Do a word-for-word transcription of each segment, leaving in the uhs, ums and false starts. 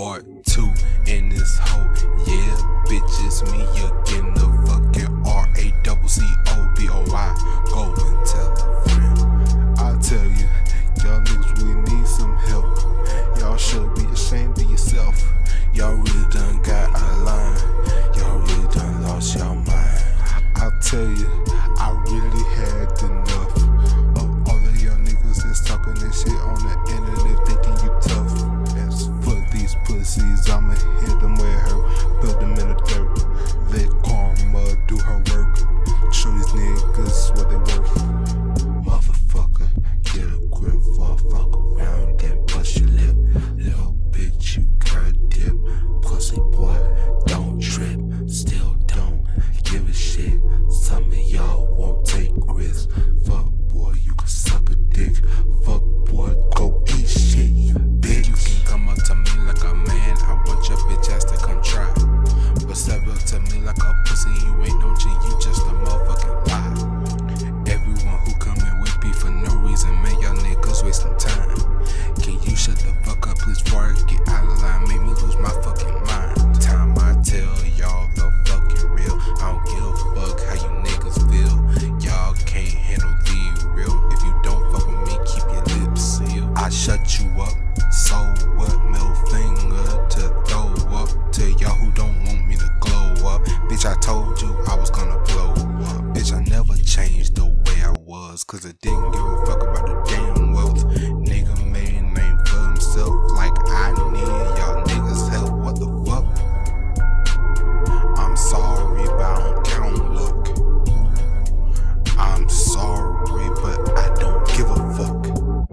part two in this hoe. Yeah, bitch, it's me again, the fucking R A C C O B O Y. Go and tell a friend. I tell you, y'all niggas really need some help. Y'all should be ashamed of yourself. Y'all really done got out of line. Y'all really done lost your mind. I'll tell you, I really had enough of all of y'all niggas that's talking that shit on the internet thinking you tough. As for these pussies, I'ma hit them where it hurt, put them in the dirt, let karma do her work, show these niggas what they worth. Motherfucker, get a grip for a fuck around and bust your lip. Little bitch, you gotta dip. Pussy boy, don't trip, still don't give a shit. Some of y'all won't take risks. Fuck boy, you can suck a dick. Fuck boy, go eat shit, you bitch. You can come up to me like a man, I want your bitch ass to come try. But step up to me like a pussy, you ain't no G, you just a motherfucking lie. Everyone who come in with beef for no reason, man, y'all niggas wasting time. Can you shut the fuck up, please, before I get out of line, make me lose my fucking mind. Time I tell y'all the fucking real, I don't give a fuck how you niggas feel. Y'all can't handle the real. If you don't fuck with me, keep your lips sealed. I shut you up, so what? Middle finger to throw up to y'all who don't want me to glow up. Bitch, I told you I was gonna blow up. Bitch, I never changed the way I was, cause I didn't give a fuck about the damn wealth. Nigga made a name for himself, like I need y'all niggas help. What the fuck? I'm sorry, but I don't count luck. I'm sorry, but I don't give a fuck.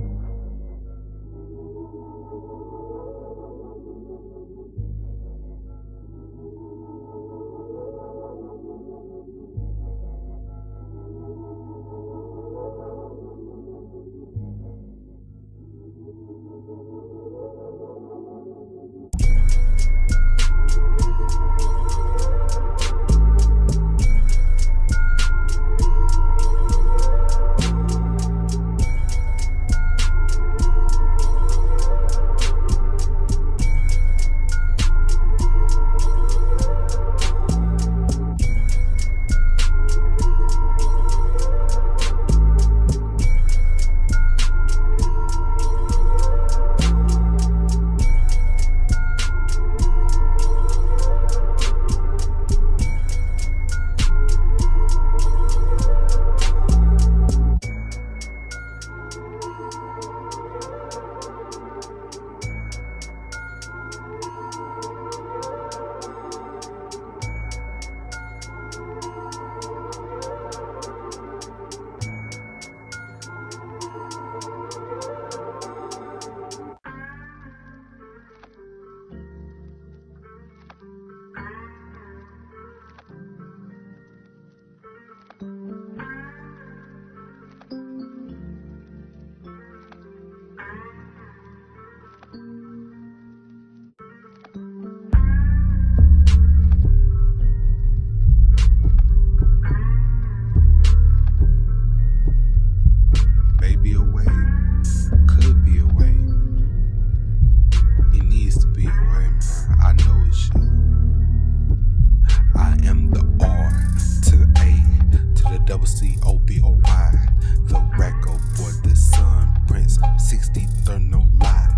C O B O Y, the racco boy, the sun prince, sixty-third, no lie.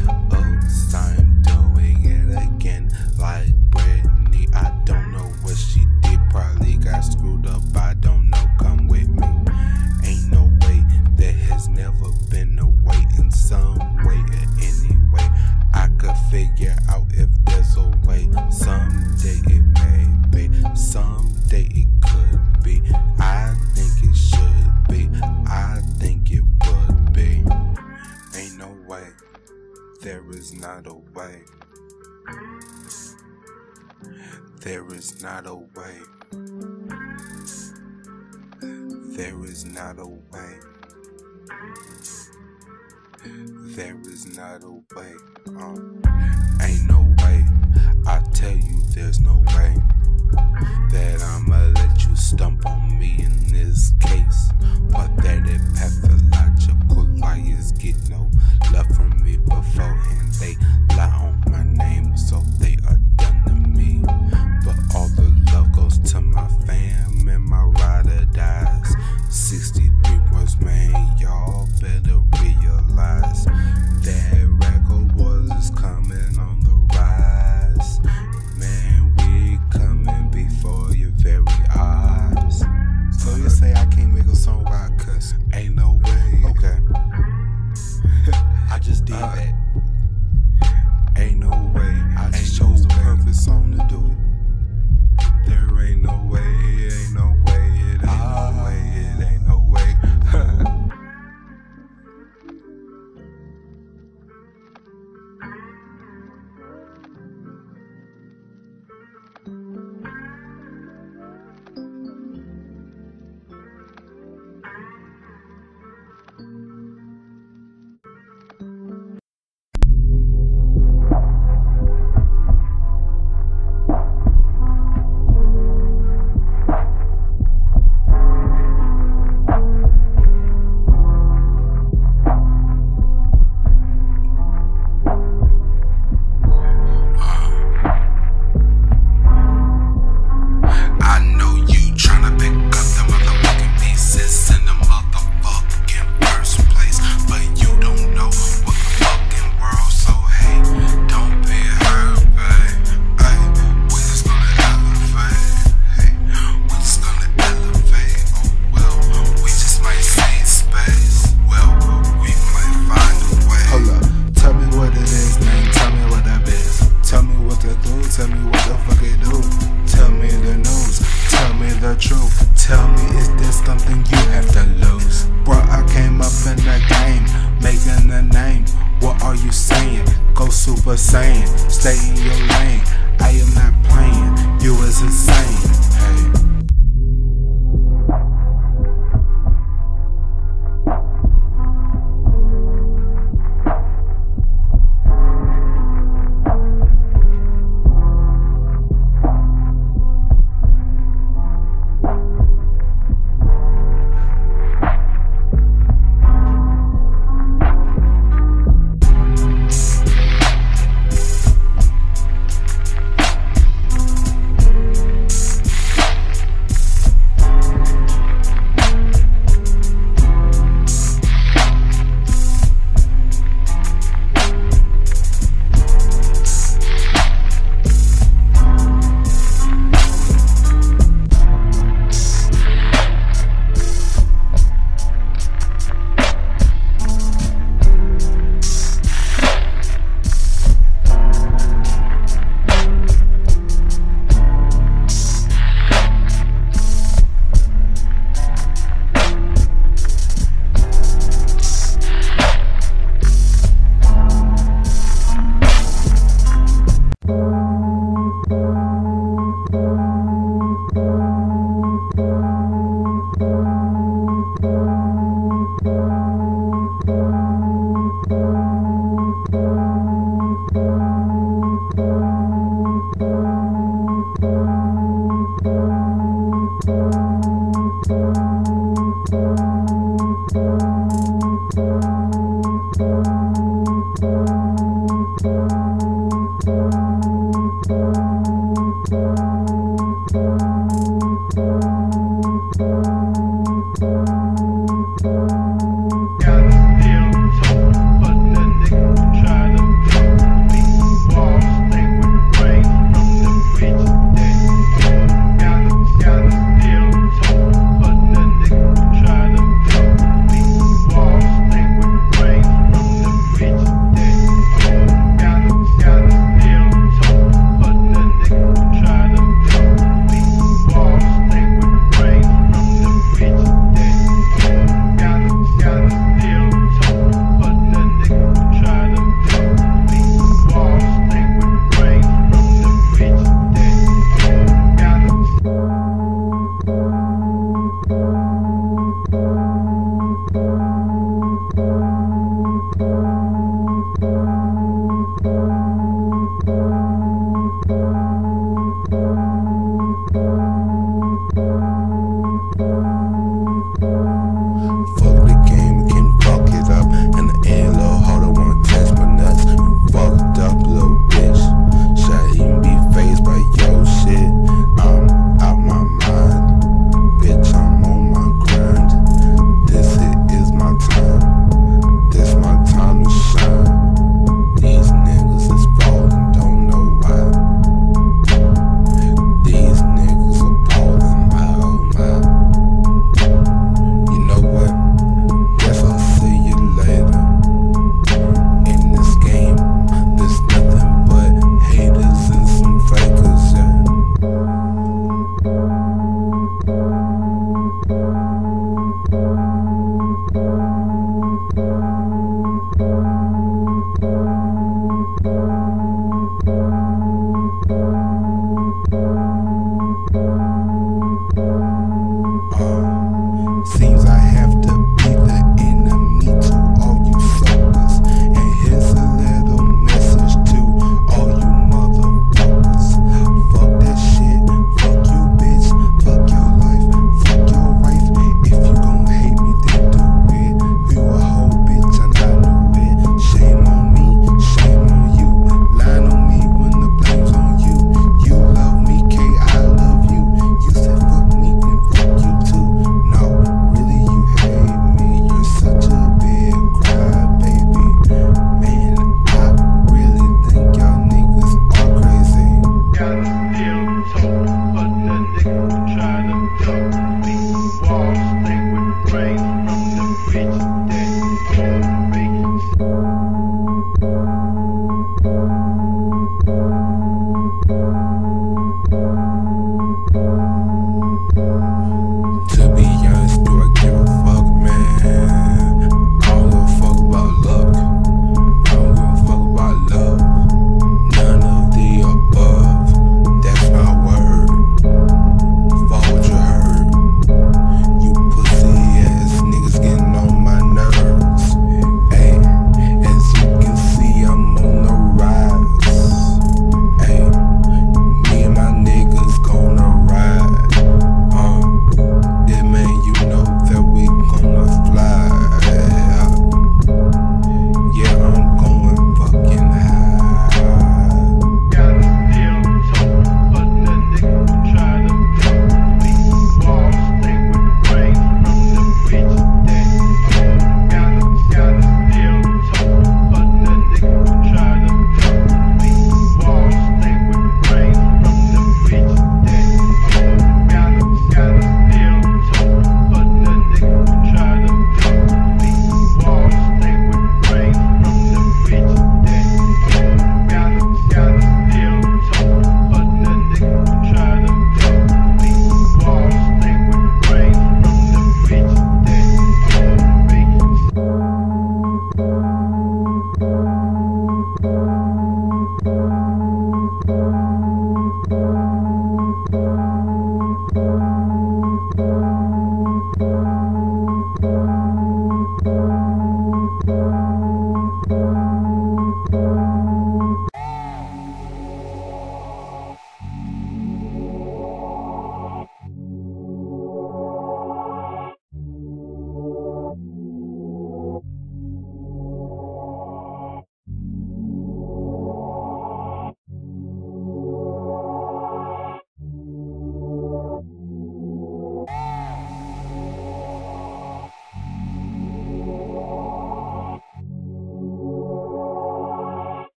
Oops, I'm doing it again, like Brittany. I don't know what she did, probably got screwed up, I don't know, come with me. Ain't no way, there has never been a way, in some way or any way. I could figure out if there's a way, someday it may be, someday it could be. I think it should be, I think it would be. Ain't no way, there is not a way. There is not a way. There is not a way. There is not a way. Um, ain't no way. I tell you there's no way that I'ma let you stump on me in this case. But that it pathological liars get no love from me beforehand. They lie on my name song about cuss. Ain't no way. Okay. I just did uh, that. Ain't no way. I just chose the perfect song to do it. There ain't no way. It ain't no way. It ain't uh, no way. It ain't no way. Tell me what the fuck it do. Tell me the news. Tell me the truth. Tell me, is this something you have to lose? Bro, I came up in the game, making a name. What are you saying? Go Super Saiyan. Stay in your lane. I am not playing. You is insane. Hey.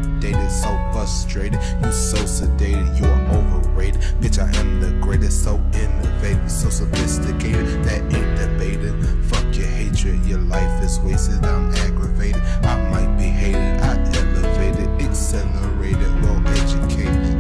updated, so frustrated, you so sedated, you are overrated. Bitch, I am the greatest, so innovative, so sophisticated, that ain't debated. Fuck your hatred, your life is wasted, I'm aggravated. I might be hated, I elevated, accelerated, well educated.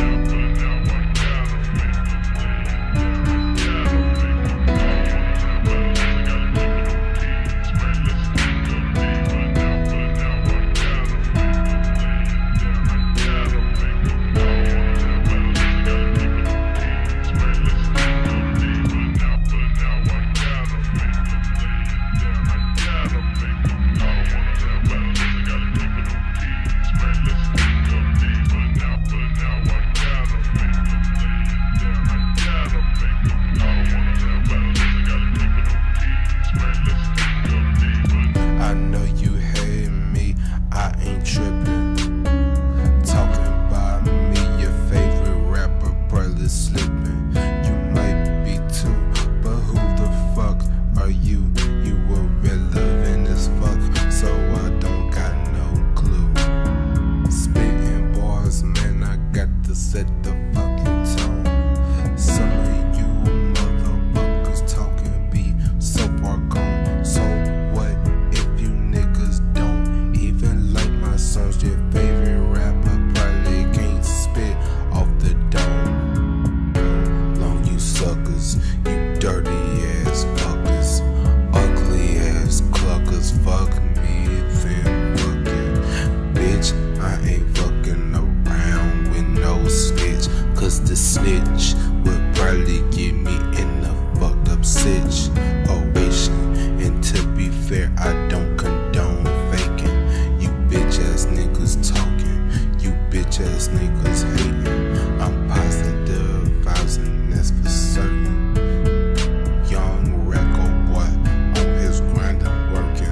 Set the fucking tone. Some of you motherfuckers talking be so far gone. So what if you niggas don't even like my songs? Your favorite rapper probably can't spit off the dome. Long you suckers, you dirty ass fuckers, ugly ass cluckers. Fuck me then fucking bitch. I ain't fucking around with no snitch, cause the snitch would probably get me in a fucked up situation. And to be fair, I don't condone faking. You bitch ass niggas talking, you bitch ass niggas hating. I'm positive vibes and that's for certain. Young raccoboy on his grind and working.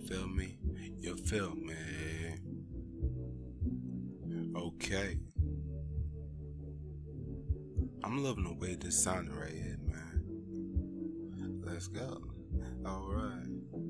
feel me? You feel me? Okay. I'm loving the way this sounded right here, man. Let's go. Alright.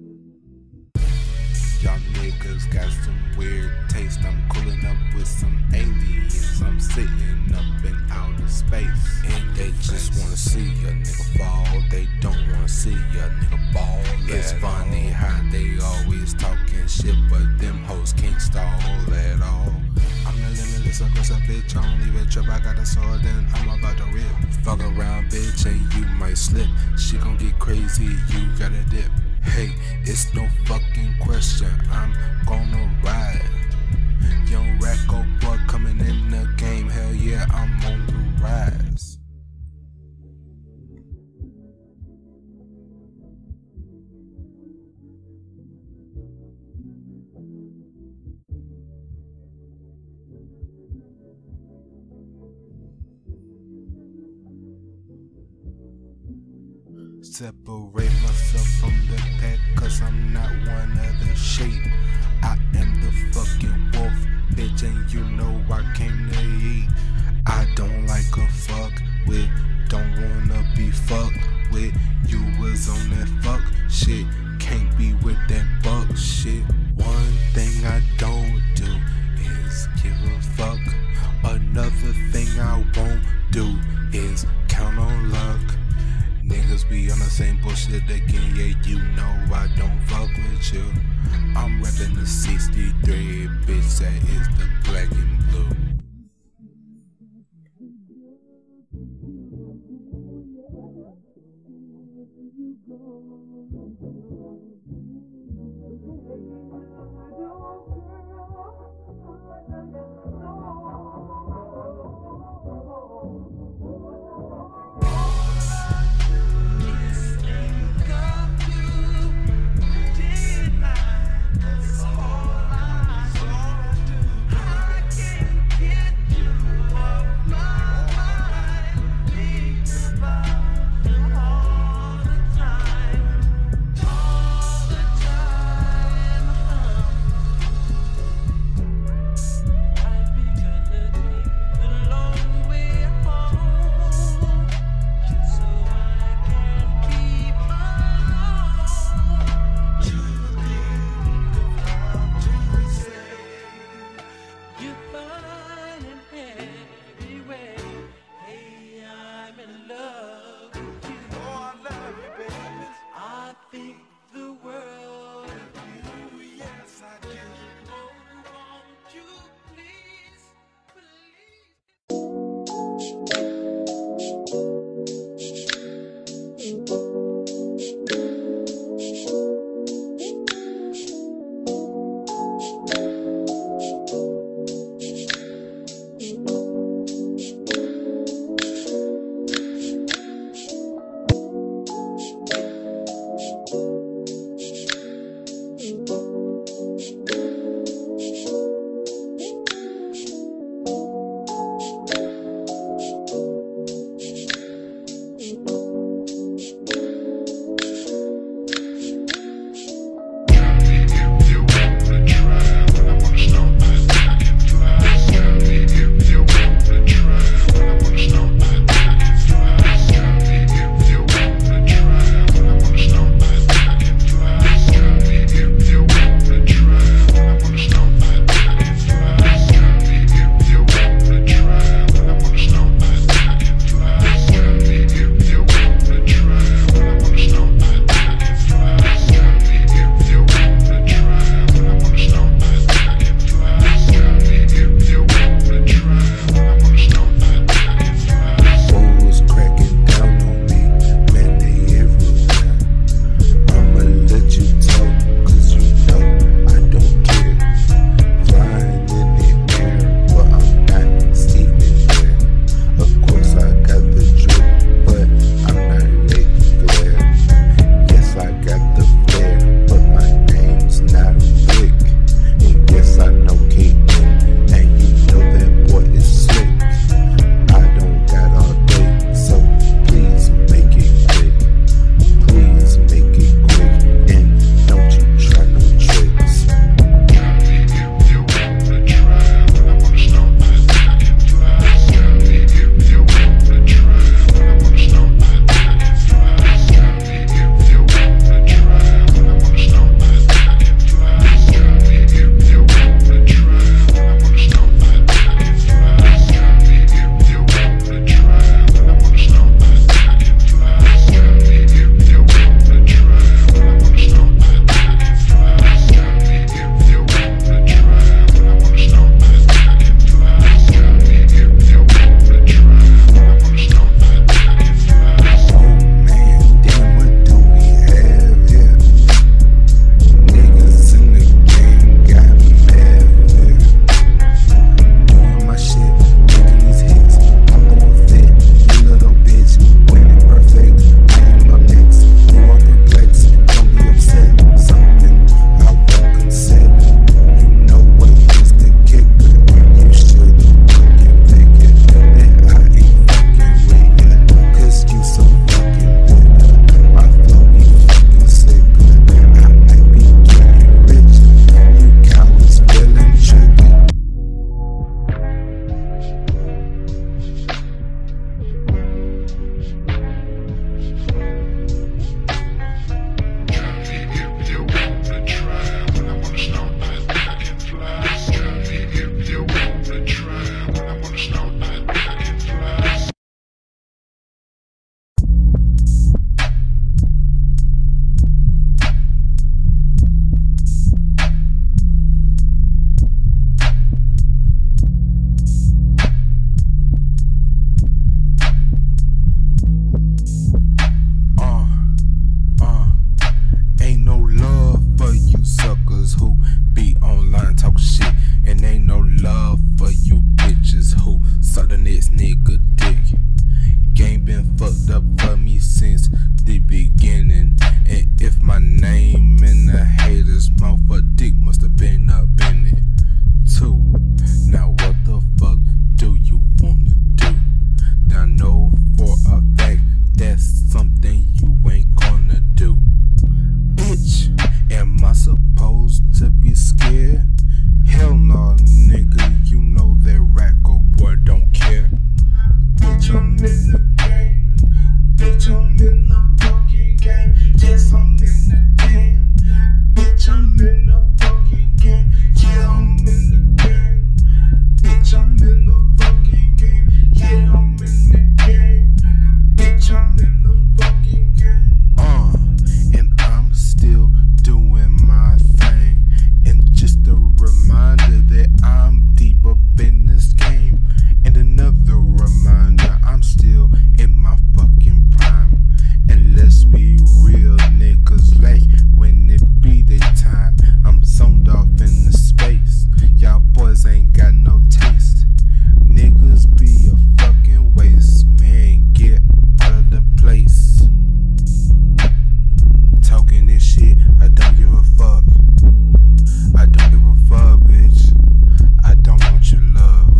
Y'all niggas got some weird taste. I'm cooling up with some aliens. I'm sitting up in outer space, and they just wanna see a nigga fall. They don't wanna see a nigga ball. It's funny how they always talking shit, but them hoes can't stall at all. I'm the limitless aggressive bitch. I don't even trip. I got a sword, then I'm about to rip. Fuck around, bitch, and you might slip. She gon' get crazy. You gotta dip. Hey, it's no fucking question, I'm gonna ride. Young racco boy coming in the game, hell yeah, I'm on the rise. Separate myself from the pack, cause I'm not one of the sheep. I am the fucking wolf, bitch, and you know I came to eat. I don't like a fuck with, don't wanna be fucked with. You was on that fuck shit, can't be with that buck shit. One thing I don't do is give a fuck. Another thing I won't do is count on luck. Niggas be on the same bullshit again, yeah, you know I don't fuck with you. I'm reppin' the sixty-three, bitch, that is the black and blue. niggas who be online talking shit, and ain't no love for you bitches who suck the next nigga dick. Game been fucked up for me since the beginning, and if my name in the haters' mouth, a dick must have been up in it too. Now what the fuck do you wanna do? I know for a fact that's something you ain't gonna do. Bitch, am I supposed to be scared? Hell no, nigga, you know that racco boy don't care. Bitch, I'm in the game. Bitch, I'm in the fucking game. Yes, I'm in the game. Bitch, I'm in the fucking game. Yeah, I'm in the game. Bitch, I'm in the fucking game. Yeah, I'm in the game. Bitch, I'm in the fucking game. Uh, and I'm still doing my thing. And just a reminder that I'm deep up in this game. And another reminder, I'm still in my fucking prime. And let's be real, niggas like when it be daytime. I'm zoned off in the space. Y'all boys ain't got no taste. Niggas be a fucking waste, man. Get out of the place. Talking this shit, I don't give a fuck. I don't give a fuck, bitch. I don't want your love.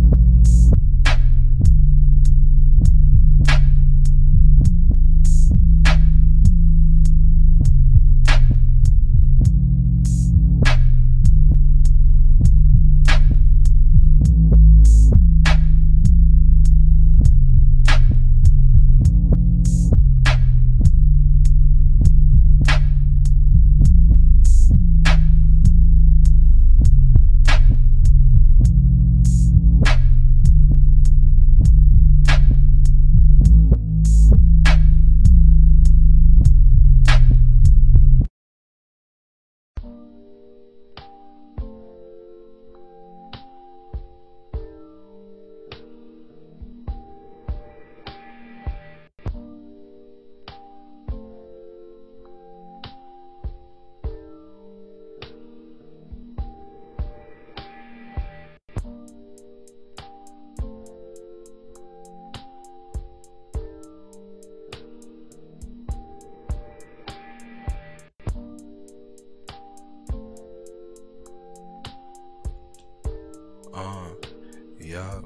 Uh, yeah.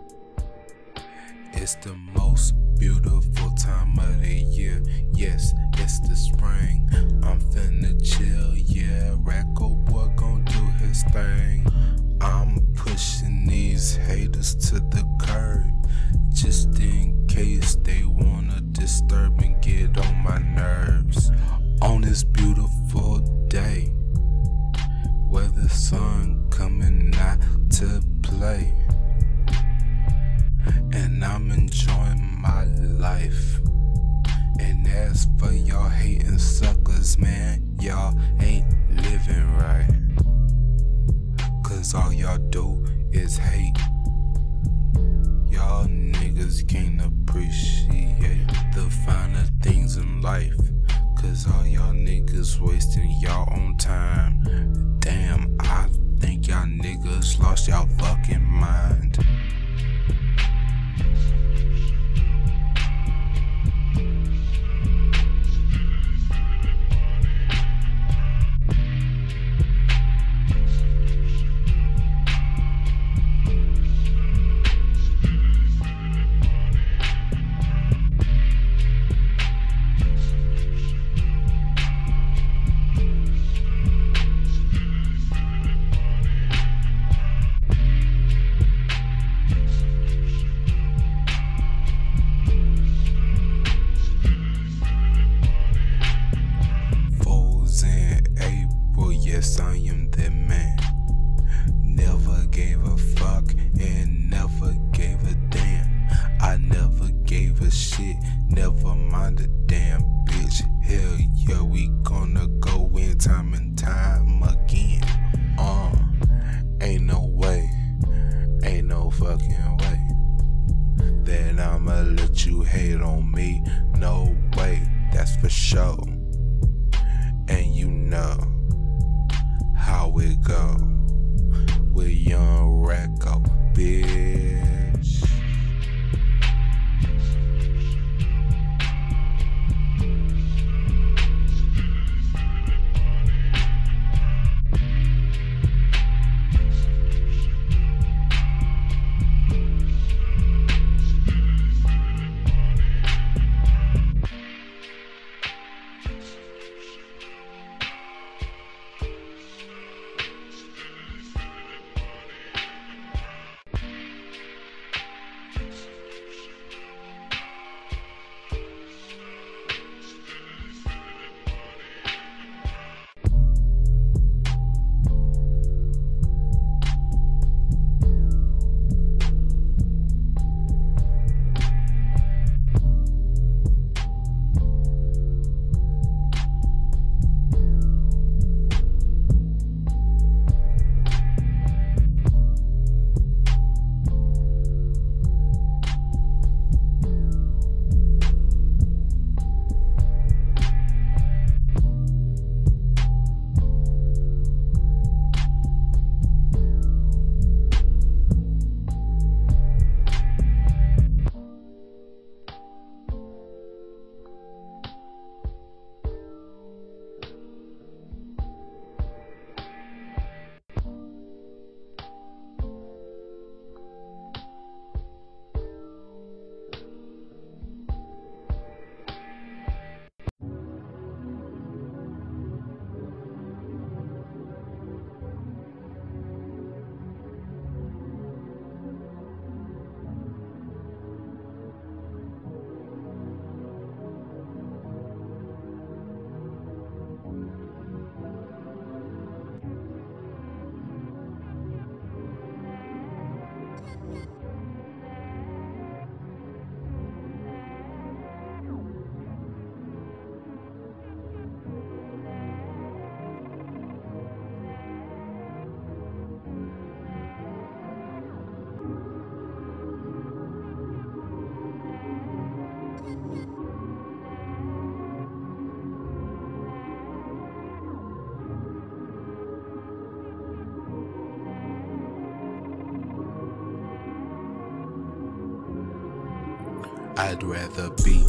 It's the most beautiful time of the year. Yes, it's the spring. I'm finna chill, yeah. Racco boy gon' do his thing. I'm pushing these haters to the curb, just in case they wanna disturb and get on my nerves. On this beautiful day, where the sun coming out to play, and I'm enjoying my life. And as for y'all hating suckers, man, y'all ain't living right, cause all y'all do is hate. Y'all niggas can't appreciate the finer things in life, cause all y'all niggas wasting y'all own time. Damn, I think y'all niggas lost y'all fucking mind. Yes, I am that man. Never gave a fuck and never gave a damn. I never gave a shit, never mind a damn bitch. Hell yeah, we gonna go in time and time again. Uh, ain't no way, ain't no fucking way that I'ma let you hate on me. No way, that's for sure. And you know how how it go with young Racco, bitch. I'd rather be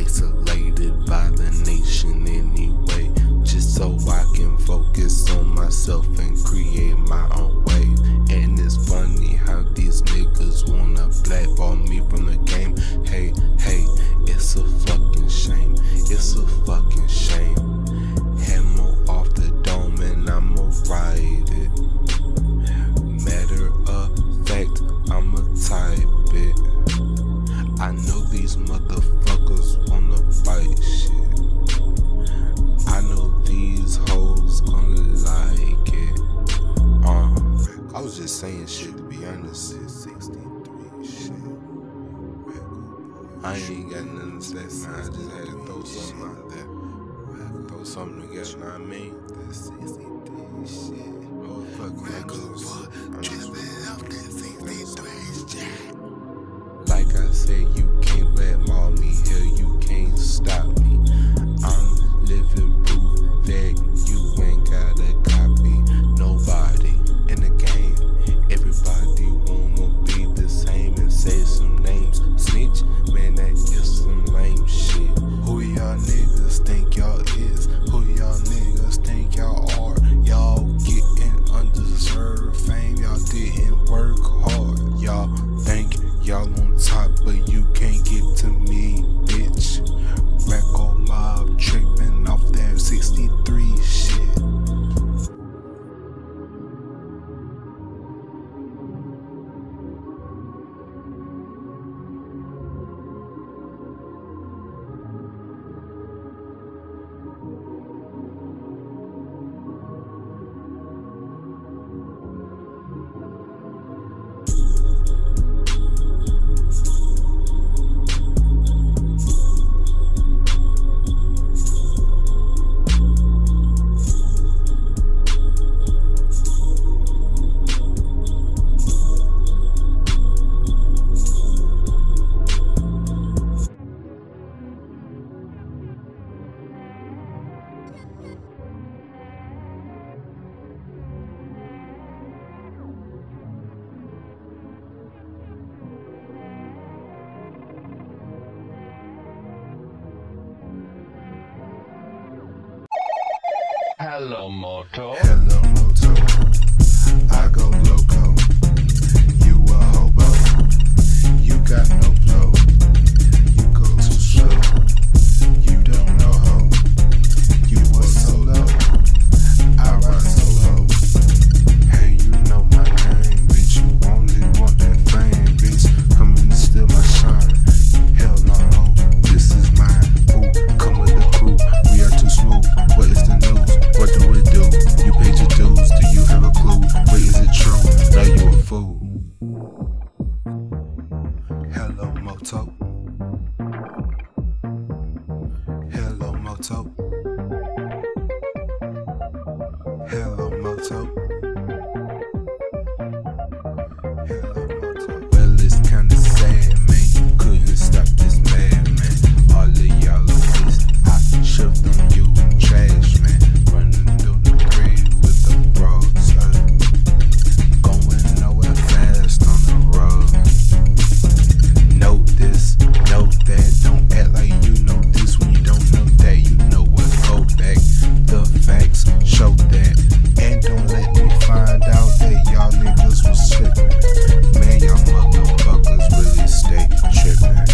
isolated by the nation anyway, just so I can focus on myself and create my own wave. And it's funny how these niggas wanna blackball me from the game. Hey, hey, it's a fucking shame. It's a fucking shame. Hammer off the dome and I'ma ride it. Matter of fact, I'ma type it. I know these motherfuckers wanna fight shit. I know these hoes gonna like it. Uh, I was just saying shit, to be honest. sixty-three shit. I ain't got nothing to say, man. I just had to throw something out there. Throw something together, know what I mean? That sixty-three shit. Oh, fuck, raccoboy. Like I said, you can't blackball me, hell, you can't stop me. I'm living proof that you ain't got a copy. Nobody in the game, everybody wanna be the same and say some names. Snitch, man, that is some lame shit. Who y'all niggas think y'all is? Who y'all niggas think y'all are? Moto. Hello Moto, I go loco. You a hobo, you got no flow. You go too slow, you don't know how. You were solo, I ride solo. Hey, you know my name, bitch. You only want that fame, bitch. Coming to steal my shine. Hell no, ho, this is mine. Ooh, come with the crew, we are too smooth. What is the news? What do we do? You paid your dues, do you have a clue? Wait, is it true? No, you a fool. Hello Moto. Hello Moto. Hello Moto. Hello Moto. Well, it's kinda sad, man. You couldn't stop this madman. All of y'all are pissed. I shoved on you in trash, man. Running through the grave with the broadside. Going nowhere fast on the road. Note this, note that. Don't act like you know this when you don't know that. You know what? Go back. The facts show that. And don't let me find out that y'all niggas was slipping. Man, y'all motherfuckers really stay tripping.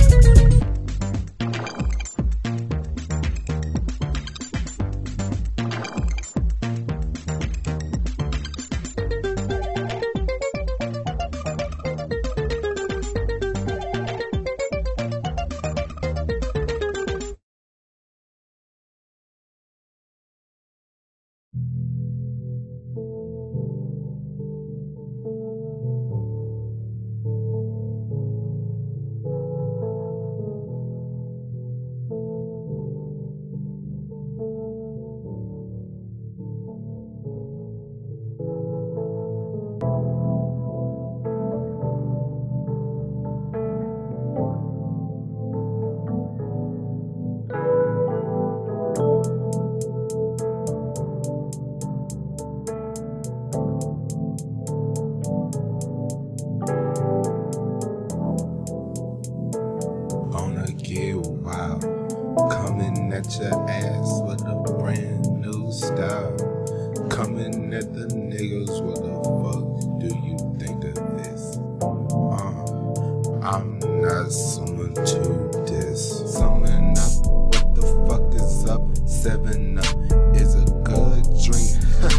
Gonna get wild, coming at your ass with a brand new style. Coming at the niggas, what the fuck do you think of this? Uh, I'm not someone to diss. Summon up, what the fuck is up? Seven up is a good drink.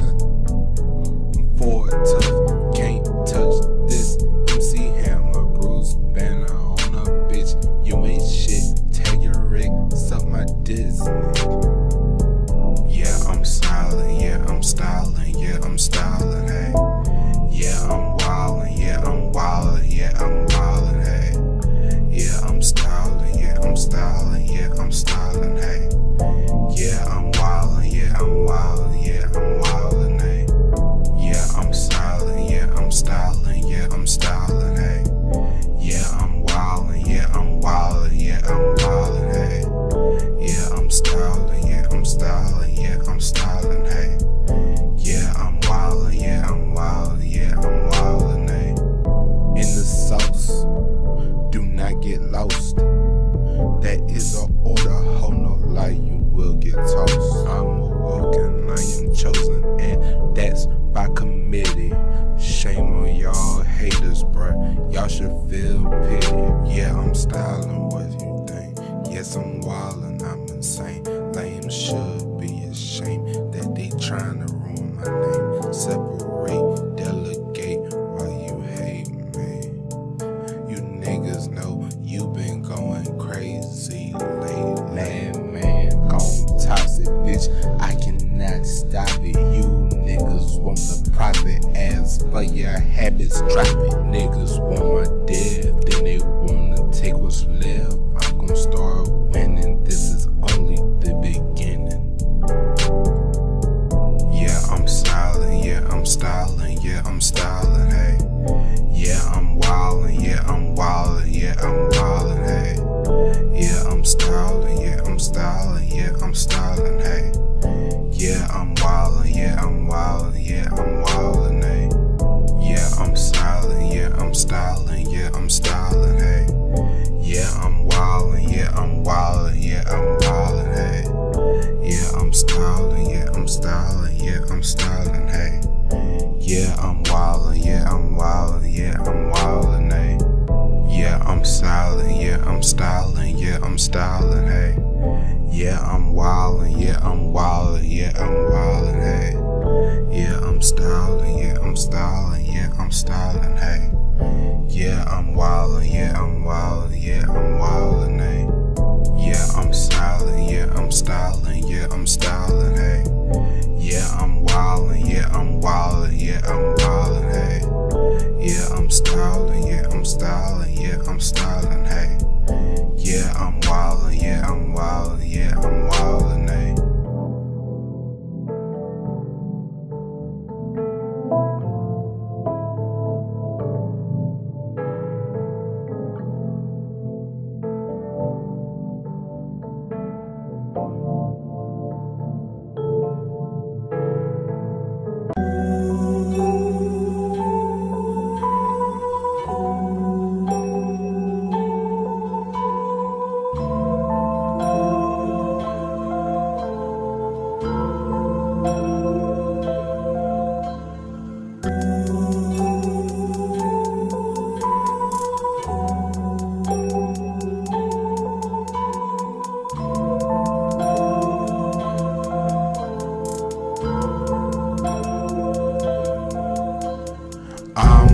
Four tough, can't touch this. M C Hammer, Bruce Banner on a bitch. You ain't shit, tag your rig, suck my Disney. Yeah, I'm styling, yeah, I'm styling, yeah, I'm styling, hey. Yeah, I'm wildin', yeah, I'm wildin', yeah, I'm wildin', hey. Yeah, I'm styling, yeah, I'm styling, yeah, I'm styling, hey. Yeah, I'm wildin', yeah, I'm wildin', yeah, I'm wildin', hey. Yeah, I'm styling, yeah, I'm styling, yeah, I'm styling, hey. Yeah, I'm wildin', yeah, I'm wildin', yeah, I'm wildin', hey. Yeah, I'm styling, yeah, I'm styling, yeah, I'm styling, hey. Yeah, I'm wildin', yeah, I'm wildin', yeah, I'm wildin', hey. In the sauce, do not get lost. That is an order, hold no lie, you will get tossed. I'm awoken, I am chosen, and that's by committee. Shame on y'all haters, bruh. Y'all should feel pity. Yeah, I'm styling, what you think? Yes, I'm wildin', I'm insane. Lame should be ashamed that they tryna ruin my name. Separate, delegate, why you hate me? You niggas know you been going crazy lately. Man, gone toxic, bitch. I cannot stop it. You niggas want the profit, as for your habits, drop it. Niggas want my death, then they wanna take what's left. I'm gon' start winning, this is only the beginning. Yeah, I'm styling, yeah, I'm styling, yeah, I'm styling, hey. Yeah, I'm wildin', yeah, I'm wildin', yeah, I'm wildin', hey. Yeah, I'm styling, yeah, I'm styling, yeah, I'm styling, hey. Yeah, I'm wildin', yeah, I'm wildin', yeah, I'm wildin', hey. Yeah, I'm styling, yeah, I'm styling, yeah, I'm styling. styling, hey. Yeah, I'm wildin', yeah, I'm wildin', yeah, I'm wildin', hey. Yeah, I'm styling, yeah, I'm styling, yeah, I'm styling, hey. Yeah, I'm wildin', yeah, I'm wildin', yeah, I'm wildin', hey. Yeah, I'm styling, yeah, I'm styling, yeah, I'm styling, hey. Yeah, I'm wildin', yeah, I'm wildin', yeah, I'm wildin', hey. Yeah, I'm styling, yeah, I'm styling, yeah, I'm styling, hey. Yeah, I'm wildin', yeah, I'm wildin', yeah, I'm wildin', hey. I'm